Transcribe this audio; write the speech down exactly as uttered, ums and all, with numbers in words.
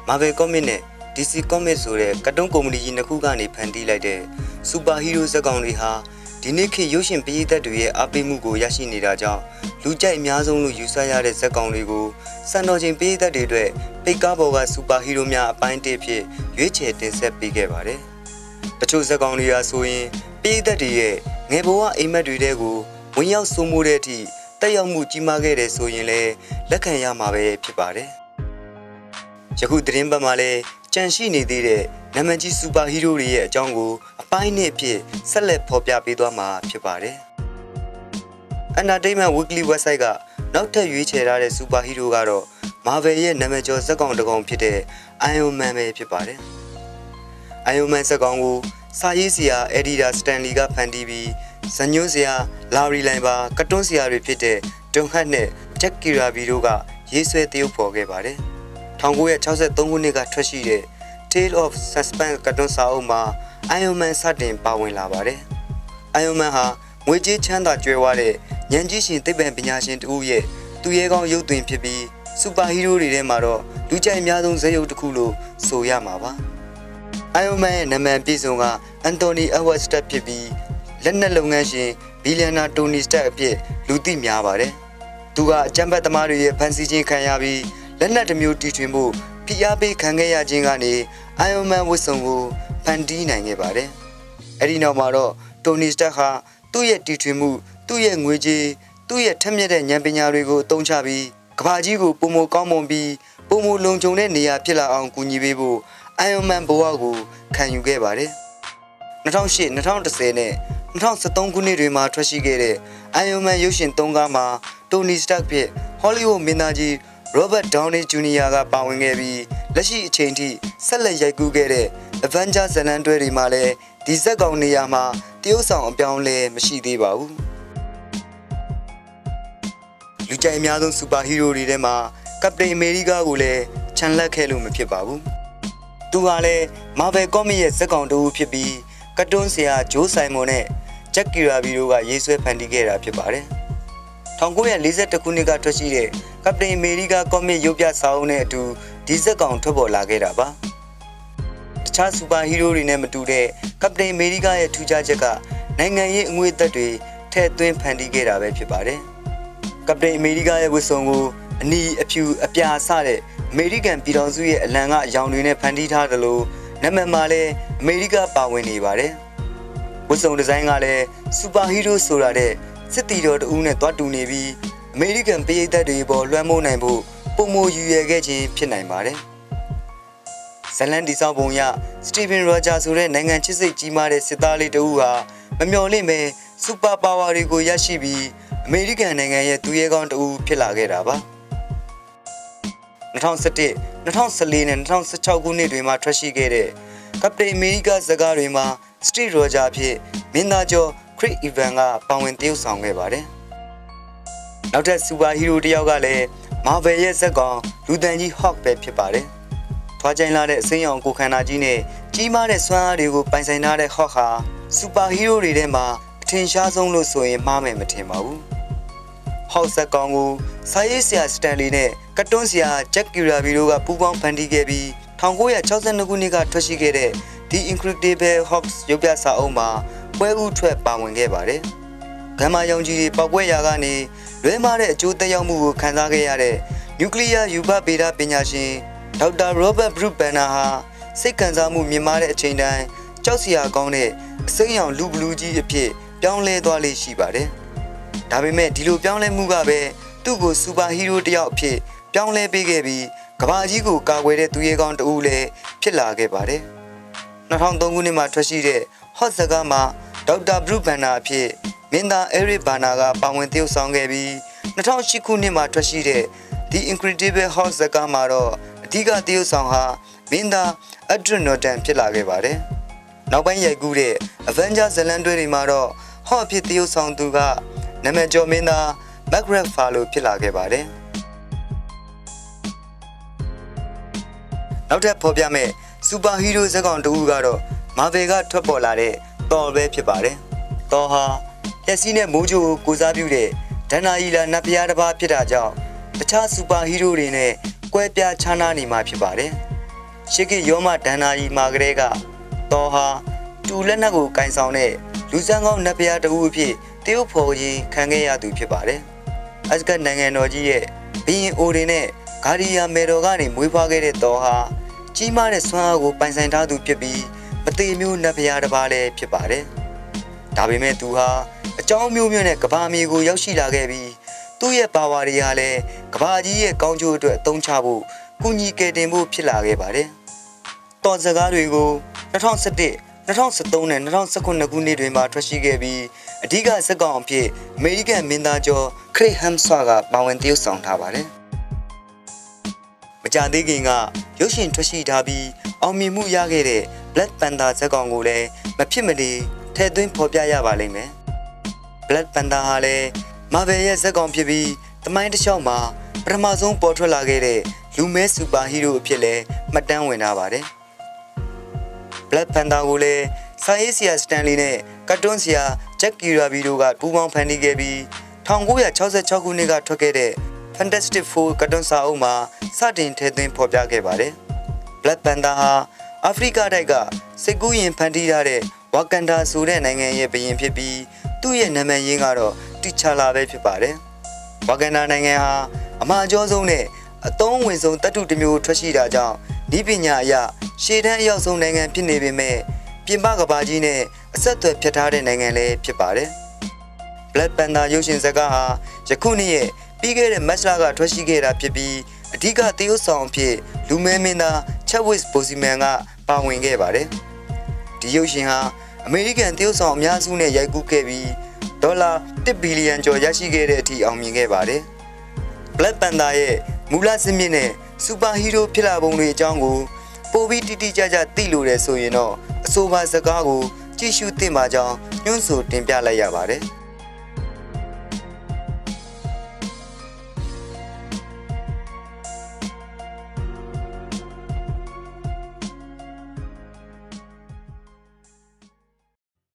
Marvel Comics နဲ့ D C Comics ဆိုတဲ့ကတ်တုန်းကုမ္ပဏီကြီးနှစ်ခုကနေဖန်တီးလိုက်တဲ့ Super Hero ဇာတ်ကောင်တွေဟာဒီနေ့ခေတ်ရုပ်ရှင်ပရိသတ်တွေရဲ့အားပေးမှုကိုရရှိနေတာကြောင့်လူကြိုက်အများဆုံးလို့ယူဆရတဲ့ဇာတ်ကောင်တွေကိုစံတော်ချိန်ပရိသတ်တွေအတွက်ပိတ်ကားပေါ်က Super Hero များအပိုင်းတစ်ဖြစ်ရွေးချယ်တင်ဆက်ပေးခဲ့ပါတယ်။တချို့ဇာတ်ကောင်တွေဟာဆိုရင်ပရိသတ်တွေရဲ့ငယ်ဘဝအိမ်မက်တွေတဲကိုဝင်ရောက်စိုးမိုးတဲ့အထိတက်ရောက်မှုကြီးမားခဲ့တယ်ဆိုရင်လည်းလက်ခံရမှာပဲဖြစ်ပါတယ်။ယခုသတင်းပတ်မှာလည်းကြန့်ရှိနေသေးတဲ့နာမည်ကြီး Super Hero တွေရဲ့အကြောင်းကိုအပိုင်းနှစ်အဖြစ်ဆက်လက်ဖော်ပြပေးသွားမှာဖြစ်ပါတယ်။ Entertainment Weekly website ကနောက်ထပ်ရွေးချယ်ထားတဲ့ Super Hero ကတော့ Marvel ရဲ့နာမည်ကျော်ဇာတ်ကောင်တစ်ကောင်ဖြစ်တဲ့ Iron Man ပဲဖြစ်ပါတယ်။ Iron Man ဇာတ်ကောင်ကိုစာရေးဆရာ Editor Stanley ကဖန်တီးပြီးဇာတ်ညွှန်းဆရာ Larry Liber ကတ်တွန်းဆရာတွေဖြစ်တဲ့ Don Hart နဲ့ Jack Kirby တို့ကရေးဆွဲသရုပ်ဖော်ခဲ့ပါတယ်။၁၉၆၃ခုနှစ်ကထွက်ရှိတဲ့ Tale of Suspense ကတ်တွန်းစာအုပ်မှာ Iron Man စတင်ပါဝင်လာပါတယ်။ Iron Man ဟာငွေကြေးချမ်းသာကြွယ်ဝတဲ့ဉာဏ်ကြီးရှင်သိပ္ပံပညာရှင်တဦးရဲ့သူရဲကောင်းရုပ်သွင်းဖြစ်ပြီး Super Hero တွေထဲမှာတော့လူကြိုက်အများဆုံးဇာတ်ရုပ်တစ်ခုလို့ဆိုရမှာပါ။ Iron Man ရဲ့နာမည်ပြည့်စုံက Anthony Edward Stark ဖြစ်ပြီးလက်နက်လုပ်ငန်းရှင်ဘီလီယံနာ Tony Stark အဖြစ်လူသိများပါတယ်။သူကအကြမ်းဖက်သမားတွေရဲ့ဖမ်းဆီးခြင်းခံရပြီးလက်နက်တစ်မျိုးတီထွင်မှုဖိအားပေးခံခဲ့ရခြင်းကနေ Iron Man ဝတ်စုံကိုဖန်တီးနိုင်ခဲ့ပါတယ်။အဲဒီနောက်မှာတော့ Tony Stark ဟာသူ့ရဲ့တီထွင်မှုသူ့ရဲ့ငွေကြေးသူ့ရဲ့ထက်မြက်တဲ့ဉာဏ်ပညာတွေကိုအသုံးချပြီးကမ္ဘာကြီးကိုပုံမကောင်းမွန်ပြီးပုံမလုံခြုံတဲ့နေရာဖြစ်လာအောင်ကူညီပေးဖို့ Iron Man ဘဝကိုခံယူခဲ့ပါတယ်။၂၀၀၈ ၂၀၁၀နဲ့၂၀၁၃ခုနှစ်တွေမှာထွက်ရှိခဲ့တဲ့ Iron Man ရုပ်ရှင်သုံးကားမှာ Tony Stark ဖြစ် Hollywood မင်းသားကြီး Robert Downey Junior ကပါဝင်ခဲ့ပြီးလက်ရှိအချိန်ထိဆက်လက်ရိုက်ကူးခဲ့တဲ့ Avengers ဇာတ်လမ်းတွဲတွေမှာလည်းဒီဇာတ်ကောင်နေရာမှာတရုတ်ဆောင်အပြောင်းလဲမရှိသေးပါဘူး။လူကြိုက်အများဆုံး Super Hero တွေထဲမှာ Captain America ကိုလည်းချန်လက်ခဲ့လို့မဖြစ်ပါဘူး။သူဟာလည်း Marvel Comics ရဲ့ဇာတ်ကောင်တူဖြစ်ပြီးကတ်တွန်းဆရာ Joe Simon နဲ့ Jack Kirby တို့ကရေးဆွဲဖန်တီးခဲ့တာဖြစ်ပါတယ်။၁၉၄၁ခုနှစ်ကထွက်ရှိတဲ့ Captain America Comics ရုပ်ပြစာအုပ်နဲ့အတူဒီဇာတ်ကောင်ထွက်ပေါ်လာခဲ့တာပါ။တခြား Super Hero တွေနဲ့မတူတဲ့ Captain America ရဲ့ထူးခြားချက်ကနိုင်ငံရေးအငွေအသက်တွေထည့်သွင်းဖန်တီးခဲ့တာပဲဖြစ်ပါတယ်။ Captain America ရဲ့ဝတ်စုံကိုအနီအဖြူအပြာစတဲ့အမေရိကန်ပြည်ထောင်စုရဲ့အလံကအယောင်တွေနဲ့ဖန်တီးထားတယ်လို့နာမည်မှာလည်းအမေရိကပါဝင်နေပါတယ်။ဝတ်စုံဒီဇိုင်းကလည်း Super Hero ဆိုတာတဲ့စစ်တီတော်တဦးနဲ့တွားတူနေပြီးအမေရိကန်ပရိသတ်တွေပေါ်လွှမ်းမိုးနိုင်ဖို့ပုံမယူရခဲ့ခြင်းဖြစ်နိုင်ပါတယ်။ဇလန်ဒီဆောင်ပုံရ Steven Rogers ဆိုတဲ့နိုင်ငံချစ်စိတ်ကြီးမားတဲ့စစ်သားလေးတဦးဟာမမျှော်လင့်ပဲ Super Power တွေကိုရရှိပြီးအမေရိကန်နိုင်ငံရဲ့သူရဲကောင်းတဦးဖြစ်လာခဲ့တာပါ။၂၀၁၁ ၂၀၁၄နဲ့၂၀၁၆ခုနှစ်တွေမှာထွက်ရှိခဲ့တဲ့ Captain America ဇာတ်ကားတွေမှာ Steve Rogers ဖြစ်မင်းသားကျော် Chris Evans ကပါဝင်သရုပ်ဆောင်ခဲ့ပါတယ်။နောက်ထပ် Super Hero တယောက်ကလည်း Marvel ရဲ့ဇာတ်ကောင်လူတန်ကြီး Hulk ပဲဖြစ်ပါတယ်။ထွားကြိုင်လာတဲ့အစိမ်းရောင်ကိုခန္ဓာကြီးနဲ့ကြီးမားတဲ့စွမ်းအားတွေကိုပိုင်ဆိုင်ထားတဲ့ Hulk ဟာ Super Hero တွေထဲမှာအထင်ရှားဆုံးလို့ဆိုရင်မှားမယ်မထင်ပါဘူး။ Hulk ဇာတ်ကောင်ကိုစာရေးဆရာ Stanley နဲ့ကတ်တွန်းဆရာ Jack Kirby တို့ကပူးပေါင်းဖန်တီးခဲ့ပြီး၁၉၆၂ခုနှစ်ကထွက်ရှိခဲ့တဲ့ The Incredible Hulk ရုပ်ပြစာအုပ်မှာပွဲဦးထွက်ပါဝင်ခဲ့ပါတယ်။ဂမ်မာရောင်ကြီးတွေပေါက်ကွဲရာကနေလွဲမားတဲ့အကျိုးသက်ရောက်မှုကိုခံစားခဲ့ရတဲ့နျူကလ িয়ার ယူပဗေဒပညာရှင်ဒေါက်တာ Robert Bruce Banner ဟာစိတ်ခံစားမှုမြင့်မားတဲ့အချိန်တိုင်းကြောက်စရာကောင်းတဲ့အစိမ်းရောင်လူဘလူးကြီးအဖြစ်ပြောင်းလဲသွားလေရှိပါတယ်။ဒါပေမဲ့ဒီလိုပြောင်းလဲမှုကပဲသူ့ကို Super Hero တယောက်အဖြစ်ပြောင်းလဲပေးခဲ့ပြီးကမ္ဘာကြီးကိုကာကွယ်တဲ့သူရဲကောင်းတဦးလည်းဖြစ်လာခဲ့ပါတယ်။၂၀၀၃ခုနှစ်မှာထွက်ရှိတဲ့ Hot ဇာတ်ကားမှာဒေါက်တာ Bruce Banner အဖြစ်မင်းသား Eric Bana ကပါဝင်သရုပ်ဆောင်ခဲ့ပြီး၂၀၀၈ခုနှစ်မှာထွက်ရှိတဲ့ The Incredible Hulk ဇာတ်ကားမှာတော့အဓိကသရုပ်ဆောင်ဟာမင်းသား Edward Norton ဖြစ်လာခဲ့ပါတယ်။နောက်ပိုင်းရိုက်ကူးတဲ့ Avengers ဇာတ်လမ်းတွဲတွေမှာတော့ Hulk အဖြစ်သရုပ်ဆောင်သူကနာမည်ကျော်မင်းသား Mark Ruffalo ဖြစ်လာခဲ့ပါတယ်။နောက်ထပ်ဖော်ပြမဲ့ Super Hero ဇာတ်ကောင်တဦးကတော့ Marvel ကထွက်ပေါ်လာတဲ့ Thor ပဲဖြစ်ပါတယ်။ Thor ဟာလက်စီးနဲ့မိုးကြိုးကိုကိုစားပြုတဲ့ဒဏ္ဍာရီလာနတ်ဘုရားတစ်ပါးဖြစ်တာကြောင့်တခြား Super Hero တွေနဲ့ကွဲပြားခြားနားနေမှာဖြစ်ပါတယ်ရှစ်ခေတ်ရောမဒဏ္ဍာရီမှာကလေးကတော်ဟာတူလက်နက်ကိုကင်ဆောင်တဲ့လူစံကောင်းနတ်ဘုရားတဦးအဖြစ်တရုတ်ဖော်ကြီးခံခဲ့ရသူဖြစ်ပါတယ်။အစကနိုင်ငံတော်ကြီးရဲ့ဘီရင်အိုတွေနဲ့ဂါရီယာမေတော်ကနေမွေးဖွားခဲ့တဲ့တော်ဟာကြီးမားတဲ့စွမ်းအားကိုပိုင်ဆိုင်ထားသူဖြစ်ပြီးမတေမျိုးနတ်ဘုရားတစ်ပါးလည်းဖြစ်ပါတယ်။ဒါပေမဲ့သူဟာအကြောင်းမျိုးမျိုးနဲ့ကဘာမြေကိုရောက်ရှိလာခဲ့ပြီးသူ့ရဲ့ပါဝါတွေဟာလည်းကဘာကြီးရဲ့ကောင်းကျိုးအတွက်အသုံးချဖို့ကုညီကယ်တင်ဖို့ဖြစ်လာခဲ့ပါတယ်။တော်စကားတွေကို၂၀၁၁ ၂၀၁၃နဲ့၂၀၁၇ခုနှစ်တွင်မှထွက်ရှိခဲ့ပြီးအဓိကဇာတ်ကောင်အဖြစ်အမေရိကန်မင်းသားကျော်ခရစ်ဟမ်ဆွာကပါဝင်သရုပ်ဆောင်ထားပါတယ်။မကြာသေးခင်ကရုပ်ရှင်ထွက်ရှိထားပြီးအောင်မြင်မှုရခဲ့တဲ့ Black Panther ဇာတ်ကောင်ကိုလည်းမဖြစ်မနေထည့်သွင်းဖော်ပြရပါလိမ့်မယ်။ Black Panther ဟာလည်း Marvel ရဲ့ဇာတ်ကောင်ဖြစ်ပြီးတမိုင်းတစ်လျှောက်မှာပထမဆုံးပေါ်ထွက်လာခဲ့တဲ့လူမဲစူပါဟီးရိုးအဖြစ်လည်းမှတ်တမ်းဝင်ထားပါတယ်။ Black Panther ကိုလည်းစာရေးဆရာ Stanley နဲ့ကတ်တွန်းဆရာ Jack Kirby တို့ကပူးပေါင်းဖန်တီးခဲ့ပြီး၁၉၆၆ခုနှစ်ကထွက်ခဲ့တဲ့ Fantastic Four ကတ်တွန်းစာအုပ်မှာစတင်ထည့်သွင်းဖော်ပြခဲ့ပါတယ်။ Black Panther ဟာအာဖရိကတိုက်ကစိတ်ကူးရင်ဖန်တီးထားတဲ့ဝါကန်ဒါဆိုတဲ့နိုင်ငံရဲ့ဘုရင်ဖြစ်ပြီးသူ့ရဲ့နာမည်ရင်းကတော့တီချာလာပဲဖြစ်ပါတယ်။ဝါကန်ဒါနိုင်ငံဟာအမှားကျောဆုံးနဲ့အသုံးဝင်ဆုံးတတုတစ်မျိုးထွက်ရှိတာကြောင့်ဤပညာအရရှေ့တန်းအရောက်ဆုံးနိုင်ငံဖြစ်နေပေမဲ့ပြင်ပကမ္ဘာကြီးနဲ့အဆက်အသွယ်ဖြတ်ထားတဲ့နိုင်ငံလည်းဖြစ်ပါတယ်။ Black Panther ရုပ်ရှင်ဇာတ်ကားဟာယခုနှစ်ရဲ့ပြီးခဲ့တဲ့မတ်လကထွက်ရှိခဲ့တာဖြစ်ပြီးအဓိကသရုပ်ဆောင်အဖြစ်လူမဲမင်းသား Chadwick Boseman ကပါဝင်ခဲ့ပါတယ်။ဒီရုပ်ရှင်ဟာအမေရိကန်သရုပ်ဆောင်အများစုနဲ့ရိုက်ကူးခဲ့ပြီးဒေါ်လာတစ်ဘီလီယံကျော်ရရှိခဲ့တဲ့အထိအောင်မြင်ခဲ့ပါတယ်။ Black Panther ရဲ့မူလဇာတ်မြစ်နဲ့စူပါဟီးရိုးဖြစ်လာပုံတွေအကြောင်းကိုပိုပြီးတိတိကျကျသိလို့ရဆိုရင်တော့အဆိုပါဇာတ်ကားကိုကြည့်ရှုသင့်ပါကြောင်းညွှန်ဆိုတင်ပြလိုက်ရပါတယ်။